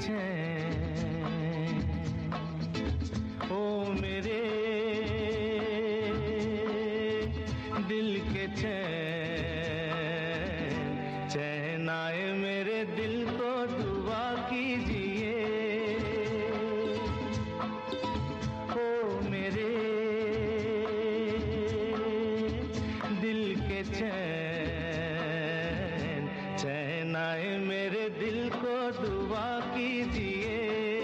चैन, ओ मेरे दिल के चैन, चैन आए मेरे दिल को दुआ कीजिए। ओ मेरे दिल के चैन, चैन आए मेरे दिल को दुआ कीजिए।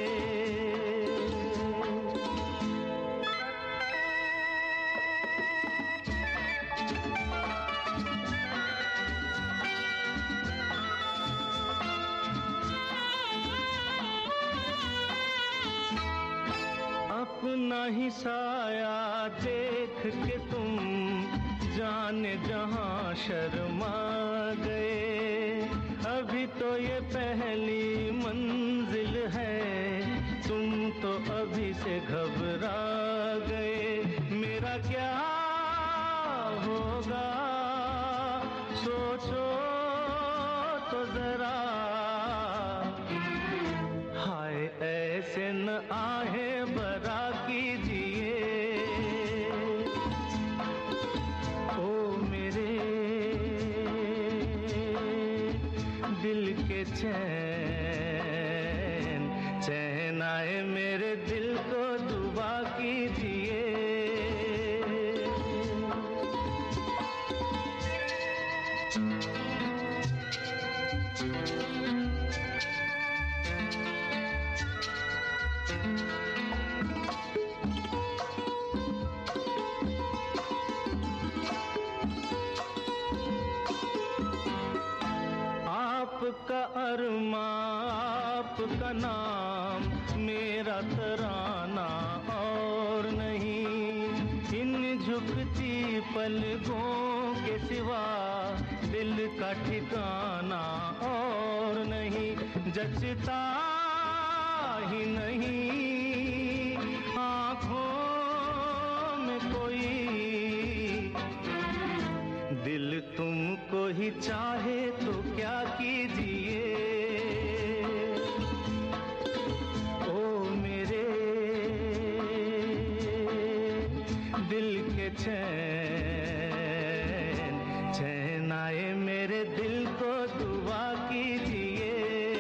अपना ही साया देख के तुम जाने जहां शर्मा गए। अभी तो ये पहली मंजिल है, तुम तो अभी से घबरा गए। मेरा क्या होगा सोचो तो जरा, हाय ऐसे न आहे बरा कीजिए। ओ मेरे दिल के चैन, चैन आए मेरे दिल को दुआ कीजिए। आपका अरमा आपका नाम मेरा तराना और नहीं। इन झुकती पलकों के सिवा दिल का ठिकाना और नहीं। जचता ही नहीं आँखों में कोई, दिल तुमको ही चाहे तो क्या कीजिए। ओ मेरे दिल के चैन, चैन आए मेरे दिल को दुआ कीजिए।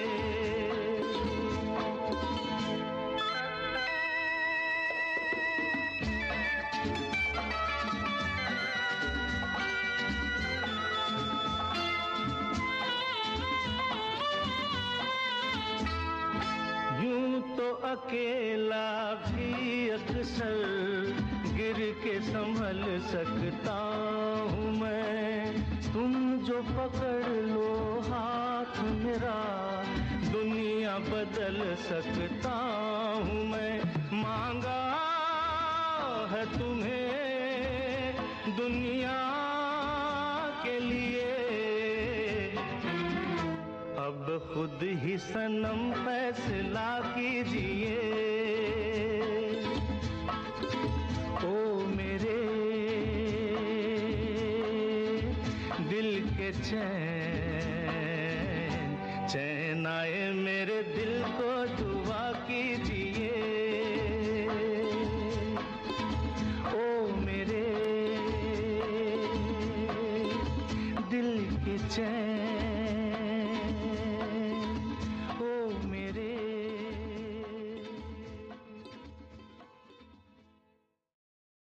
तो अकेला भी अक्सर गिर के संभल सकता हूँ मैं। तुम जो पकड़ लो हाथ मेरा, दुनिया बदल सकता हूँ मैं। मांगा है तुम्हें दुनिया के लिए, अब खुद ही सनम फैसला कीजिए। ओ मेरे दिल के चैन, चैन आए मेरे दिल को